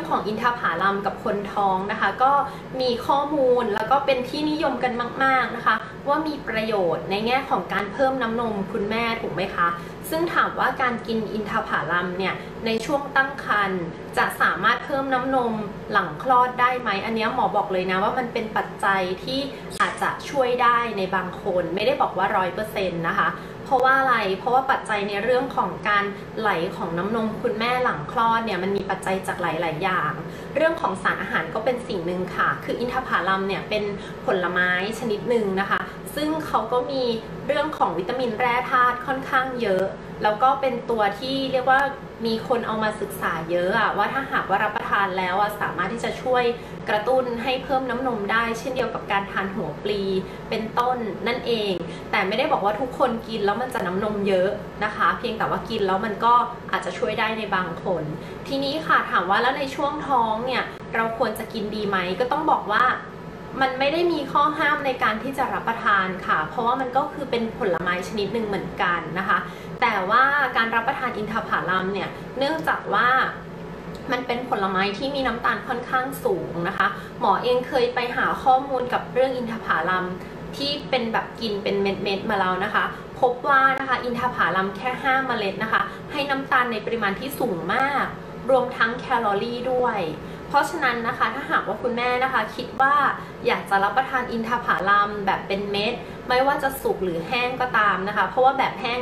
ของอินทผลัมกับคนท้องนะคะก็มีข้อมูลแล้วก็เป็นที่นิยมกันมากๆนะคะว่ามีประโยชน์ในแง่ของการเพิ่มน้ำนมคุณแม่ถูกไหมคะซึ่งถามว่าการกินอินทผลัมเนี่ยในช่วงตั้งครรภ์จะสามารถเพิ่มน้ำนมหลังคลอดได้ไหมอันนี้หมอบอกเลยนะว่ามันเป็นปัจจัยที่อาจจะช่วยได้ในบางคนไม่ได้บอกว่า100%นะคะเพราะว่าอะไรเพราะว่าปัจจัยในเรื่องของการไหลของน้ำนมคุณแม่หลังคลอดเนี่ยมันมีปัจจัยจากหลายๆอย่างเรื่องของสารอาหารก็เป็นสิ่งหนึ่งค่ะคืออินทผลัมเนี่ยเป็นผลไม้ชนิดหนึ่งนะคะซึ่งเขาก็มีเรื่องของวิตามินแร่ธาตุค่อนข้างเยอะแล้วก็เป็นตัวที่เรียกว่ามีคนเอามาศึกษาเยอะว่าถ้าหากว่ารับประทานแล้วสามารถที่จะช่วยกระตุ้นให้เพิ่มน้ำนมได้เช่นเดียวกับการทานหัวปลีเป็นต้นนั่นเองแต่ไม่ได้บอกว่าทุกคนกินแล้วมันจะน้ำนมเยอะนะคะเพียงแต่ว่ากินแล้วมันก็อาจจะช่วยได้ในบางคนทีนี้ค่ะถามว่าแล้วในช่วงท้องเนี่ยเราควรจะกินดีไหมก็ต้องบอกว่ามันไม่ได้มีข้อห้ามในการที่จะรับประทานค่ะเพราะว่ามันก็คือเป็นผลไม้ชนิดหนึ่งเหมือนกันนะคะแต่ว่าการรับประทานอินทผลัมเนี่ยเนื่องจากว่ามันเป็นผลไม้ที่มีน้ำตาลค่อนข้างสูงนะคะหมอเองเคยไปหาข้อมูลกับเรื่องอินทผลัมที่เป็นแบบกินเป็นเม็ดๆมาแล้วนะคะพบว่านะคะอินทผลัมแค่5เมล็ดนะคะให้น้ำตาลในปริมาณที่สูงมากรวมทั้งแคลอรี่ด้วยเพราะฉะนั้นนะคะถ้าหากว่าคุณแม่นะคะคิดว่าอยากจะรับประทานอินทผลัมแบบเป็นเม็ดไม่ว่าจะสุกหรือแห้งก็ตามนะคะเพราะว่าแบบแห้ง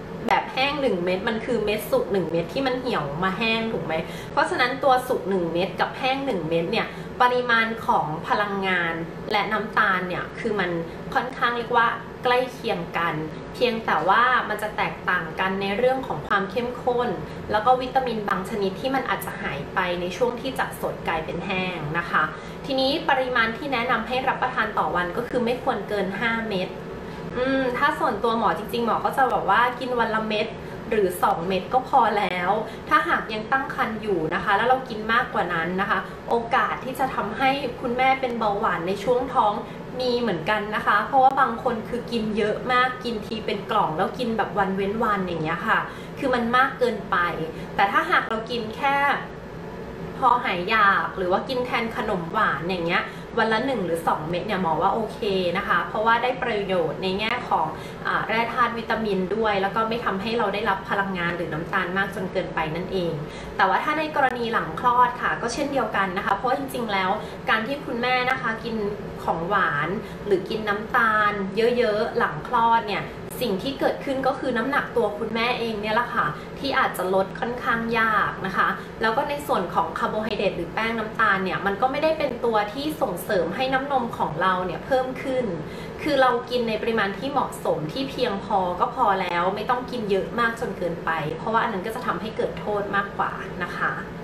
1 เม็ดมันคือเม็ดสุก1 เม็ดที่มันเหี่ยวมาแห้งถูกไหมเพราะฉะนั้นตัวสุก1 เม็ดกับแห้ง1 เม็ดเนี่ยปริมาณของพลังงานและน้ำตาลเนี่ยคือมันค่อนข้างเรียกว่าใกล้เคียงกันเพียงแต่ว่ามันจะแตกต่างกันในเรื่องของความเข้มข้นแล้วก็วิตามินบางชนิดที่มันอาจจะหายไปในช่วงที่จากสดกลายเป็นแห้งนะคะทีนี้ปริมาณที่แนะนำให้รับประทานต่อวันก็คือไม่ควรเกิน5 เม็ดถ้าส่วนตัวหมอจริงๆหมอก็จะบอกว่ากินวันละเม็ดหรือ2 เม็ดก็พอแล้วถ้าหากยังตั้งครรภ์อยู่นะคะแล้วเรากินมากกว่านั้นนะคะโอกาสที่จะทำให้คุณแม่เป็นเบาหวานในช่วงท้องมีเหมือนกันนะคะเพราะว่าบางคนคือกินเยอะมากกินทีเป็นกล่องแล้วกินแบบวันเว้นวันอย่างเงี้ยค่ะคือมันมากเกินไปแต่ถ้าหากเรากินแค่พอหายอยากหรือว่ากินแทนขนมหวานอย่างเงี้ยวันละ1 หรือ 2 เม็ดเนี่ยหมอว่าโอเคนะคะเพราะว่าได้ประโยชน์ในแง่ของแร่ธาตุวิตามินด้วยแล้วก็ไม่ทำให้เราได้รับพลังงานหรือน้ำตาลมากจนเกินไปนั่นเองแต่ว่าถ้าในกรณีหลังคลอดค่ะก็เช่นเดียวกันนะคะเพราะจริงๆแล้วการที่คุณแม่นะคะกินของหวานหรือกินน้ำตาลเยอะๆหลังคลอดเนี่ยสิ่งที่เกิดขึ้นก็คือน้ำหนักตัวคุณแม่เองเนี่ยแหละค่ะที่อาจจะลดค่อนข้างยากนะคะแล้วก็ในส่วนของคาร์โบไฮเดรตหรือแป้งน้ำตาลเนี่ยมันก็ไม่ได้เป็นตัวที่ส่งเสริมให้น้ำนมของเราเนี่ยเพิ่มขึ้นคือเรากินในปริมาณที่เหมาะสมที่เพียงพอก็พอแล้วไม่ต้องกินเยอะมากจนเกินไปเพราะว่าอันนั้นก็จะทำให้เกิดโทษมากกว่านะคะ